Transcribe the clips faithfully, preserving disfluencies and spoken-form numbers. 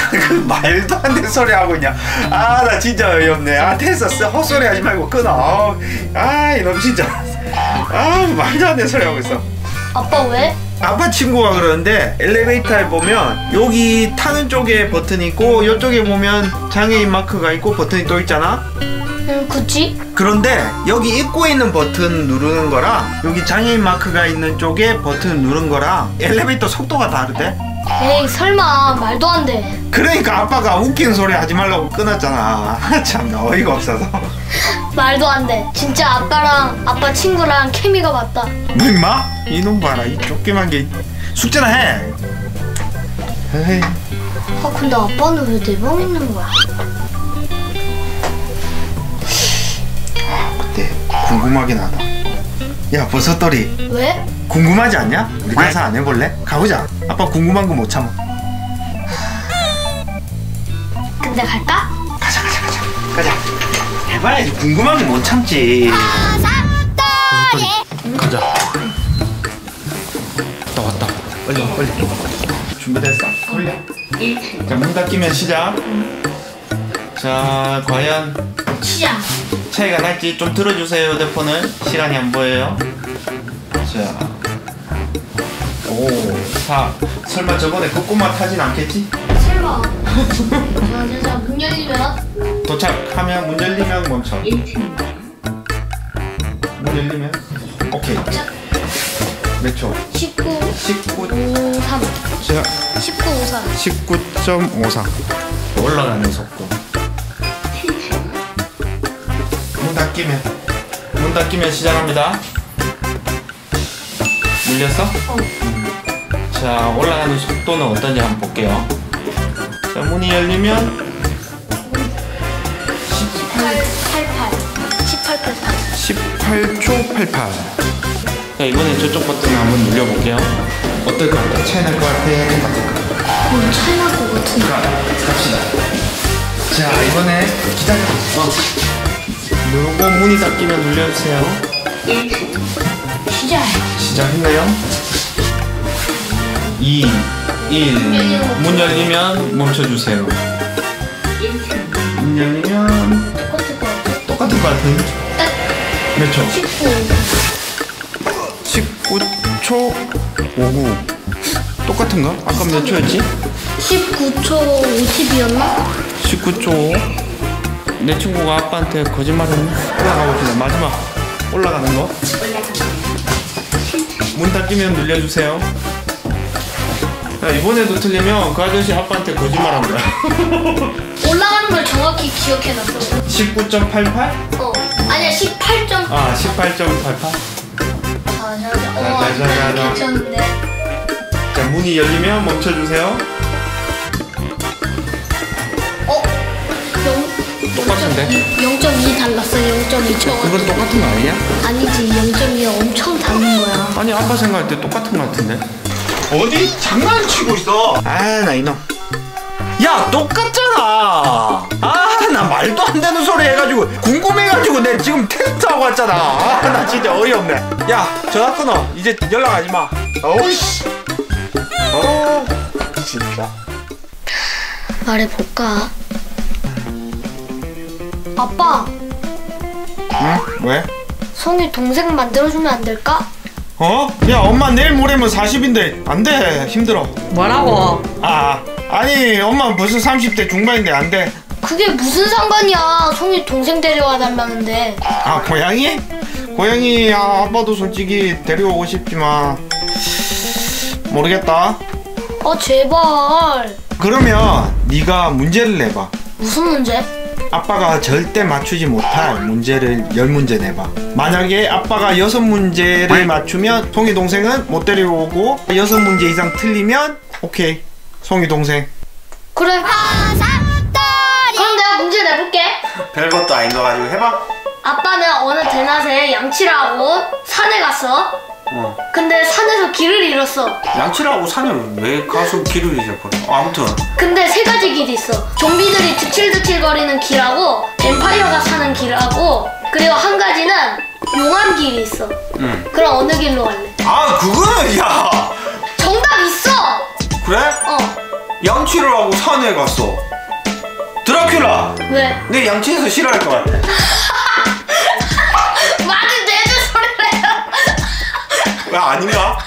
그 말도 안 되는 소리 하고 있냐. 아 나 진짜 어이없네. 아 됐어, 헛소리 하지 말고 끊어. 아 이놈 진짜. 아 말도 안 되는 소리 하고 있어. 아빠 왜? 아빠 친구가 그러는데 엘리베이터에 보면 여기 타는 쪽에 버튼이 있고 이쪽에 보면 장애인 마크가 있고 버튼이 또 있잖아. 응, 그치? 그런데 여기 입구에 있는 버튼 누르는 거랑 여기 장애인 마크가 있는 쪽에 버튼 누른 거랑 엘리베이터 속도가 다르대. 에이 설마 말도 안 돼. 그러니까 아빠가 웃기는 소리 하지 말라고 끊었잖아. 참 어이가 없어서. 말도 안 돼. 진짜 아빠랑 아빠 친구랑 케미가 맞다. 뭐 임마? 이놈 봐라, 이 쫓기만 게. 숙제나 해. 에이. 아 근데 아빠는 왜 내 방 있는 거야? 그때 궁금하긴 하다. 야 버섯돌이, 왜? 궁금하지 않냐? 우리 가서 안 해볼래? 가보자. 아빠 궁금한 거 못 참아. 근데 갈까? 가자 가자 가자 가자. 해봐야지. 궁금한 거 못 참지. 버섯돌이 가자. 왔다 왔다. 빨리 와 빨리. 준비됐어? 올려. 자 문 닫히면 시작. 자 과연 시작. 차이가 날지 좀 들어주세요. 휴대폰을. 시간이 안 보여요. 자 오, 사. 설마 저번에 그 꼬마 타진 않겠지? 설마. 자, 자, 자, 문 열리면 도착하면 문 열리면 멈춰. 문 열리면 오케이. 몇 초? 십구, 십구, 오삼. 자, 십구, 오삼. 십구 점 오삼. 올라가는 속도. 문 닫히면 문 닫히면 시작합니다. 눌렸어? 어. 자 올라가는 속도는 어떤지 한번 볼게요. 자 문이 열리면 십팔, 팔팔. 십팔, 팔팔. 십팔 초 팔팔. 자 이번엔 저쪽 버튼 한번 눌려볼게요. 어떨 것 같아? 차이 날 것 같아? 똑같을 것 같아? 어, 차이 날 것 같은데. 가, 갑시다. 자 이번에 기다려. 어. 누르고 문이 닫히면 눌려주세요. 시작. 시작했나요? 이, 일. 문 열리면 멈춰주세요. 문 열리면 똑같을 것 같아. 똑같을 것 같은. 몇 초? 십구. 십구 초 오구. 똑같은가? 아까 몇 초였지? 십구 초 오십이었나? 십구 초 오. 내 친구가 아빠한테 거짓말했네. 올라가 봅시다. 마지막 올라가는 거. 문 닫히면 눌려주세요. 자, 이번에도 틀리면 그 아저씨 아빠한테 거짓말한 거야. 올라가는 걸 정확히 기억해놨어. 십구 점 팔팔? 어. 아니야, 십팔 점. 아, 십팔 점 팔팔. 자, 자, 자. 어, 자, 자, 자, 자. 괜찮은데. 자, 문이 열리면 멈춰주세요. 어? 영, 똑같은데? 영 점 이 달랐어. 영 점 이 초. 그건 똑같은 거 아니야? 아니지. 영 점 이가 엄청 다른 거야. 아니, 아빠 생각할 때 똑같은 거 같은데? 어디 장난치고 있어? 아, 나 이놈. 야, 똑같잖아. 아, 나 말도 안 되는 소리 해가지고 궁금해가지고 내 지금 테스트하고 왔잖아. 아, 나 진짜 어이없네. 야, 전화 끊어. 이제 연락하지 마. 어우씨. 어, 진짜. 말해볼까? 아빠, 응? 왜? 성희 동생 만들어주면 안 될까? 어? 야, 엄마 내일 모레면 사십인데 안 돼. 힘들어. 뭐라고? 아, 아니 엄마 벌써 삼십 대 중반인데 안 돼. 그게 무슨 상관이야. 성희 동생 데려와 달라는데. 아, 고양이? 고양이. 아, 아빠도 솔직히 데려오고 싶지만 모르겠다. 아 제발. 그러면 네가 문제를 내봐. 무슨 문제? 아빠가 절대 맞추지 못할 문제를 열 문제 내봐. 만약에 아빠가 여섯 문제를 맞추면 송이 동생은 못 데려오고, 여섯 문제 이상 틀리면 오케이, 송이 동생. 그래. 그럼 내가 문제 내볼게. 별것도 아닌 거 가지고 해봐. 아빠는 어느 대낮에 양치를 하고 산에 갔어. 어. 근데 산에서 길을 잃었어. 양치를 하고 산을 왜 가서 길을 잃어버려? 어, 아무튼 근데 세 가지 길이 있어. 좀비들이 드칠드칠거리는 길하고, 뱀파이어가 사는 길하고, 그리고 한 가지는 용암 길이 있어. 응. 그럼 어느 길로 갈래? 아, 그거는 야 정답 있어. 그래? 어. 양치를 하고 산에 갔어. 드라큘라. 왜? 내 양치해서 싫어할 것 같아. 많이 내는 소리를 해요. 왜 아닌가?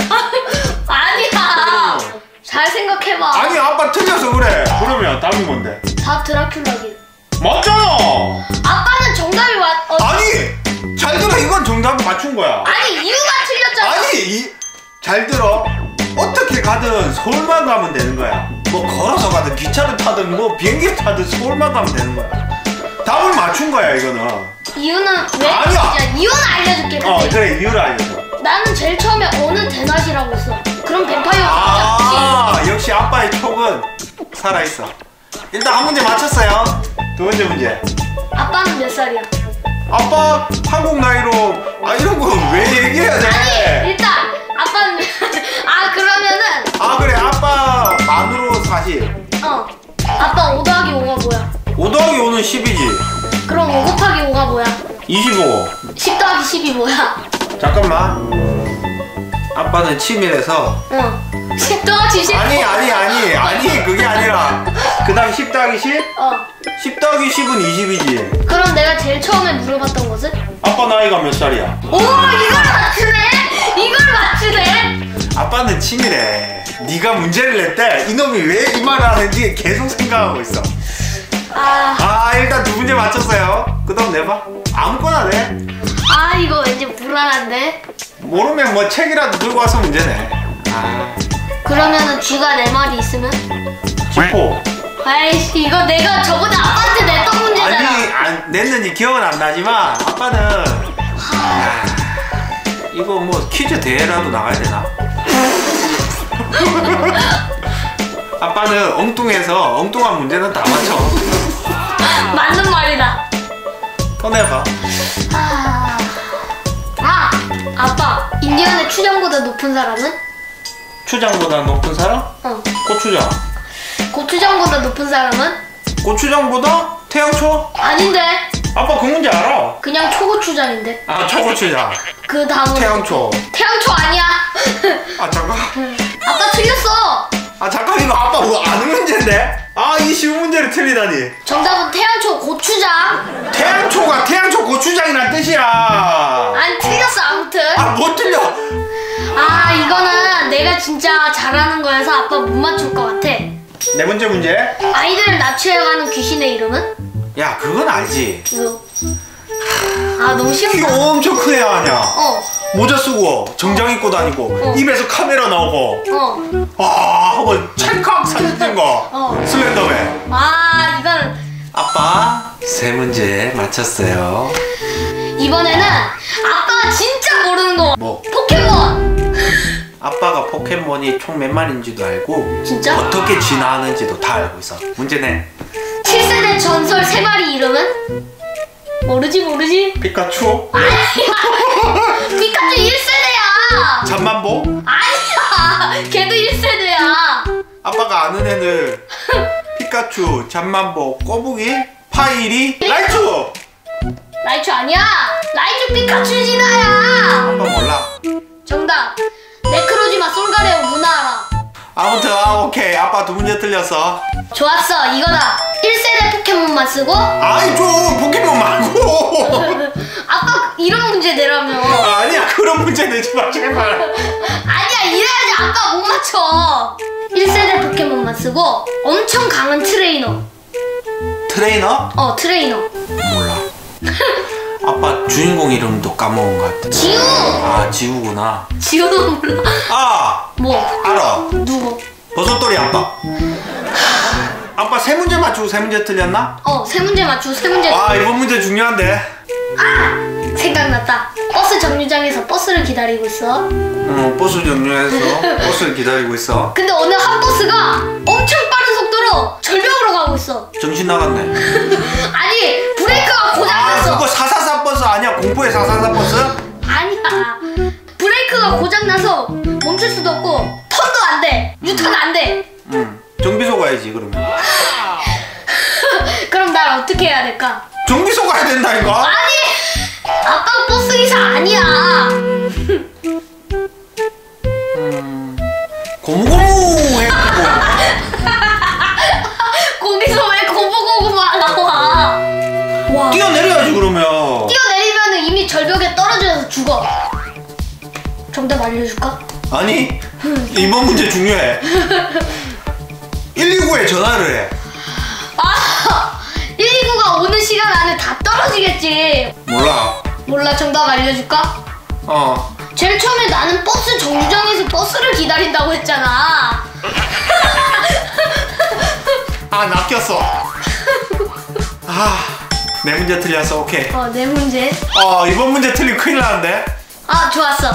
아니야. 잘 생각해봐. 아니 아빠 틀려서 그래. 그러면 답이 뭔데? 다 드라큘라길. 맞잖아. 아빠는 정답이 맞. 어, 아니 잘 들어. 이건 정답을 맞춘 거야. 아니 이유가 틀렸잖아. 아니 이, 잘 들어. 어떻게 가든 서울만 가면 되는 거야. 뭐 걸어서 가든 기차를 타든 뭐 비행기 타든 서울만 가면 되는 거야. 답을 맞춘 거야 이거는. 이유는 왜? 아니야. 야, 이유는 알려줄게. 근데. 어 그래 이유를 알려줘. 나는 제일 처음에 어느 대낮이라고 했어. 그럼 뱀파이어가 아 역시 아빠의 촉은 살아있어. 일단 한 문제 맞췄어요. 두 번째 문제. 아빠는 몇 살이야? 아빠 한국 나이로 아 이런 거 왜 얘기해야 돼? 아니 일단 아빠는 아 그러면은 아 그래 아빠 만으로 사십. 어 아빠 오 더하기 오가 뭐야? 오 더하기 오는 십이지. 그럼 오 곱하기 오가 뭐야? 이십오. 십 더하기 십이 뭐야? 잠깐만. 아빠는 치밀해서. 어 십 더하기 십. 아니 아니 아니 아니 그게 아니라 그 다음 십 더하기 십? 어 십 더하기 십은 이십이지. 그럼 내가 제일 처음에 물어봤던 것은? 아빠 나이가 몇 살이야? 오 이걸 맞추네? 이걸 맞추네? 아빠는 치밀해. 네가 문제를 냈대. 이놈이 왜 이 말을 하는지 계속 생각하고 있어. 아, 아 일단 두 문제 맞췄어요. 그 다음 내봐. 아무거나 내. 아 이거 왠지 불안한데? 모르면 뭐 책이라도 들고 와서 문제 내. 아 그러면은 쥐가 네 마리 있으면? 지포. 아이씨 이거 내가 저번에 아빠한테 냈던 문제잖아. 아니 안, 냈는지 기억은 안 나지만 아빠는 아, 이거 뭐 퀴즈 대회라도 나가야 되나? 아빠는 엉뚱해서 엉뚱한 문제는 다 맞춰. 맞는 말이다. 더 내봐. 아, 아 아빠 인디언의 추장보다 높은 사람은? 추장보다 높은 사람? 어 고추장. 고추장보다 높은 사람은? 고추장보다 태양초? 아닌데 아빠 그 문제 알아. 그냥 초고추장인데. 아 초고추장. 그 다음은 태양초. 태양초 아니야. 아 잠깐. 아빠 틀렸어. 아 잠깐 이거 아빠 뭐 아는 문제인데? 아 이 쉬운 문제를 틀리다니. 정답은 태양초 고추장. 태양초가 태양초 고추장이란 뜻이야. 안 틀렸어 아무튼. 아 못 틀려. 아 이거는 내가 진짜 잘하는 거여서 아빠 못 맞출 것 같아. 네 번째 문제. 아이들을 납치해가는 귀신의 이름은? 야 그건 알지. 이거. 아 너무 키 쉬운 거. 엄청 큰 애 아니야. 어. 모자 쓰고 정장 입고 다니고 어. 입에서 카메라 나오고 어. 아 하고 찰칵 사진 찍은 거. 어. 슬렌더맨. 아 이건 아빠 세 문제 맞췄어요. 이번에는 아빠가 진짜 모르는 거. 뭐? 포켓몬. 아빠가 포켓몬이 총 몇 마리인지도 알고 진짜? 어떻게 진화하는지도 다 알고 있어. 문제 내. 칠 세대 전설 세 마리 이름은? 모르지 모르지. 피카츄? 아니야. 피카츄 일 세대야. 잠만보? 아니야. 걔도 일 세대야. 아빠가 아는 애들 피카츄, 잠만보, 꼬부기, 파이리, 라이츄! 라이츄 아니야. 라이츄 피카츄 진화야. 아빠 몰라. 정답. 네크로지마 솔가레오 무나하라. 아무튼 아 오케이 아빠 두 문제 틀렸어. 좋았어 이거다. 일 세대 포켓몬만 쓰고. 아이 좀 포켓몬 말고. 아빠 이런 문제 내라며. 아, 아니야 그런 문제 내지 마 제발. 아니야 이래야지 아빠 못 맞춰. 일 세대 포켓몬만 쓰고 엄청 강한 트레이너. 트레이너? 어 트레이너. 몰라. 아빠 주인공 이름도 까먹은 것 같아. 지우. 아 지우구나. 지우는 몰라. 아 뭐? 알아. 누구? 버섯돌이 아빠. 아빠 세 문제 맞추고 세 문제 틀렸나? 어 세 문제 맞추고 세 문제. 아 이번 문제 중요한데. 아 생각났다. 버스 정류장에서 버스를 기다리고 있어. 어 버스 정류장에서 버스를 기다리고 있어. 근데 어느 한 버스가 엄청 빠른 속도로 절벽으로 가고 있어. 정신 나갔네. 아니 브레이크가 아 고장났어. 그거 사사사 버스 아니야? 공포의 사사사 버스? 아니야. 브레이크가 고장나서 멈출 수도 없고 턴도 안 돼. 유턴 안 돼. 응 정비소 가야지 그러면. 그럼 날 어떻게 해야 될까? 정비소 가야 된다니까? 아니 아빠 버스 기사 아니야. 고무고무 해가지고 알려줄까? 아니 이번 문제 중요해. 일이구에 전화를 해. 아! 일이구가 오는 시간 안에 다 떨어지겠지. 몰라. 몰라, 정답 알려줄까? 어. 제일 처음에 나는 버스 정류장에서 버스를 기다린다고 했잖아. 아 낚였어. 아, 내 문제 틀렸어. 오케이. 어, 내 문제. 어, 이번 문제 틀리면 큰일 나는데. 아, 좋았어.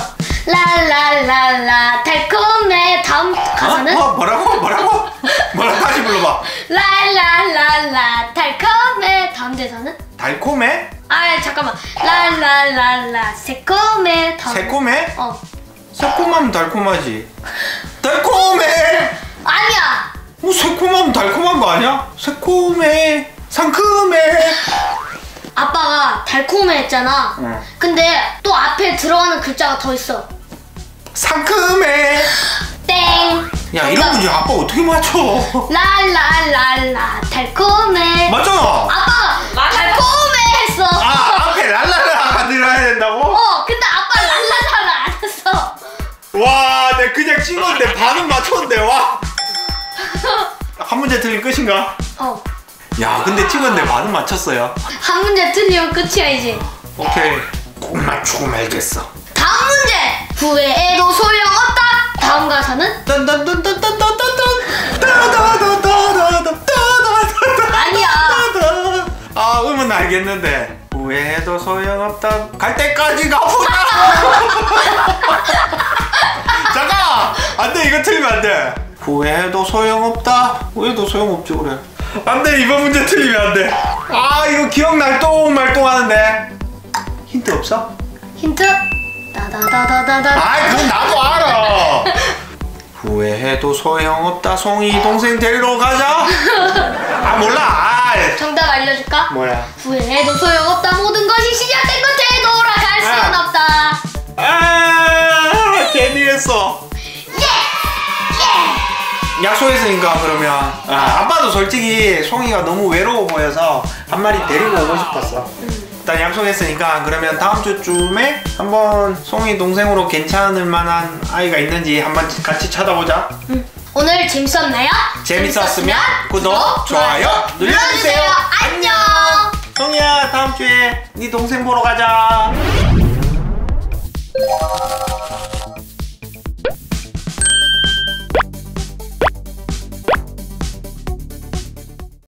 라라라라 달콤해. 다음 가사는? 어? 어, 뭐라고? 뭐라고? 뭐라고? 다시 불러봐. 라라라라 달콤해. 다음 대사는? 달콤해? 아, 잠깐만. 라라라라 새콤해. 다음. 새콤해? 어. 새콤하면 달콤하지. 달콤해. 아니야. 뭐 새콤하면 달콤한 거 아니야? 새콤해. 상큼해. 아빠가 달콤해 했잖아. 응. 근데 또 앞에 들어가는 글자가 더 있어. 상큼해. 땡. 야, 이런 문제 아빠 어떻게 맞춰? 랄랄랄라 달콤해. 맞잖아. 아빠가 달콤해 했어. 아, 앞에 랄랄라가 들어야 된다고? 어, 근데 아빠 랄랄라를 안 했어. 와, 내가 그냥 찍었는데 반은 맞췄는데, 와. 한 문제 틀린 끝인가? 어. 야, 근데 찍었는데 반은 맞췄어요. 한 문제 틀리면 끝이야 이제. 오케이. 꼭 맞추고 말겠어. 다음 문제. 후회해도 소용없다. 다음 가사는? 아니야. 아, 음은 알겠는데 후회해도 소용없다. 갈 때까지 가보자. 잠깐. 안돼, 이거 틀리면 안돼. 후회해도 소용없다. 후회도 소용없지 그래. 안돼, 이번 문제 틀리면 안돼. 아, 이거 기억 날똥말똥하는데. 힌트 없어? 힌트? 따다다다다다. 아이, 그건 나도 알아. 후회해도 소용없다. 송이 동생 데리러 가자. 아, 몰라. 아, 정답 알려줄까? 뭐야? 후회해도 소용없다. 모든 것이 시작된 것에 돌아갈 수는 아. 없다. 아, 괜히 했어. 예! 예! 약속했으니까 그러면. 아, 아빠도 솔직히 송이가 너무 외로워 보여서 한 마리 데리고 오고 싶었어. 일단 약속했으니까 그러면 다음 주쯤에 한번 송이 동생으로 괜찮을 만한 아이가 있는지 한번 같이 찾아보자. 음. 오늘 재밌었나요? 재밌었으면 구독, 좋아요 눌러주세요. 안녕. 송이야, 다음 주에 네 동생 보러 가자.